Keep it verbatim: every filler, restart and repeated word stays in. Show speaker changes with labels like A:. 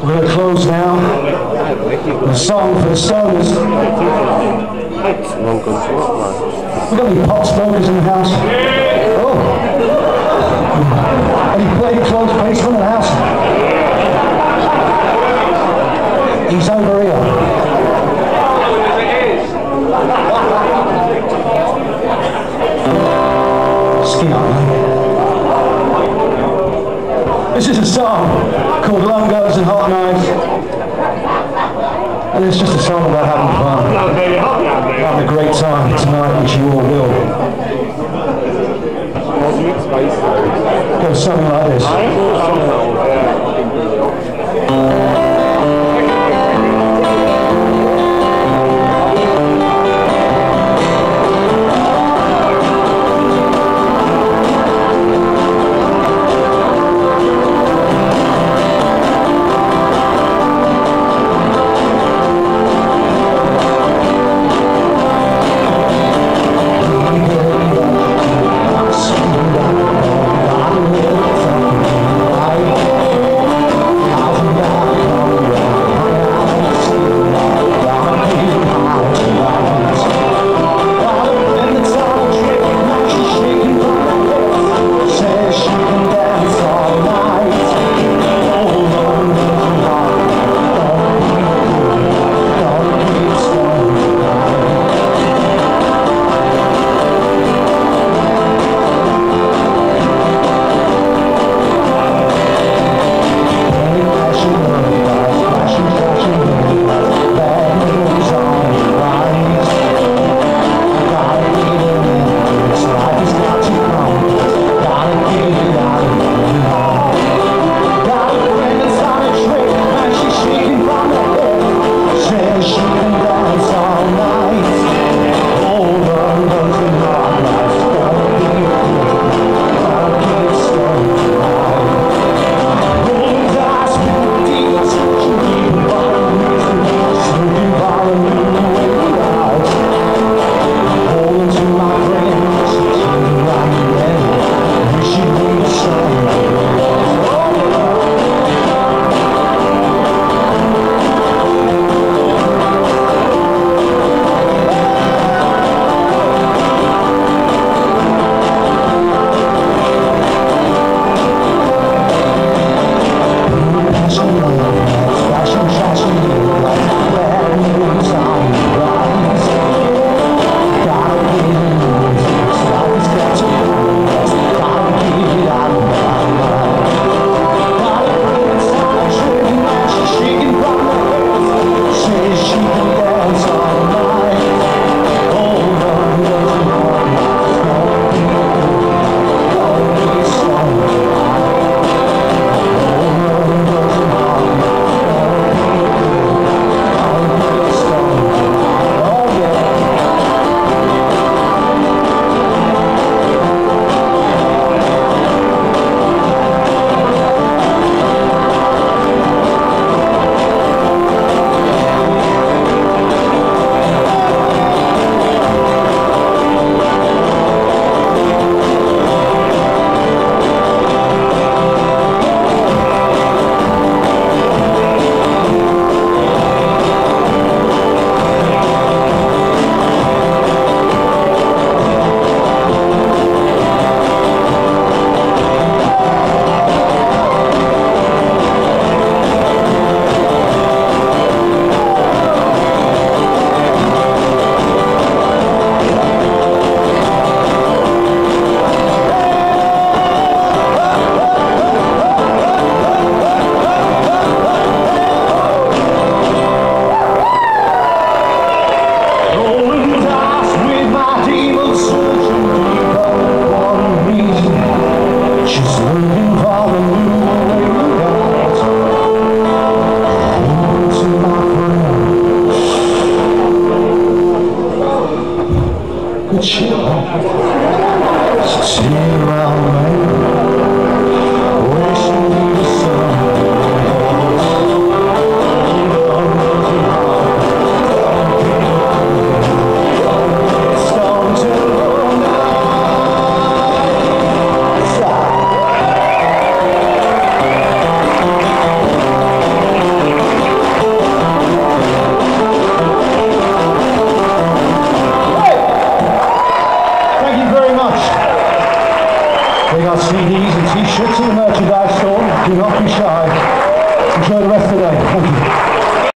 A: We're going to close now. The song for the Stoners. We've got any pot smokers in the house? Oh! Any plain clothes policemen in the house? He's over here. Skin on, man. This is a song called Long Guns and Hot Knives. And it's just a song about having fun. Having a great time tonight, which you all will. Goes something like this. I our C Ds and T-shirts in the merchandise store. Do not be shy. Enjoy the rest of the day. Thank you.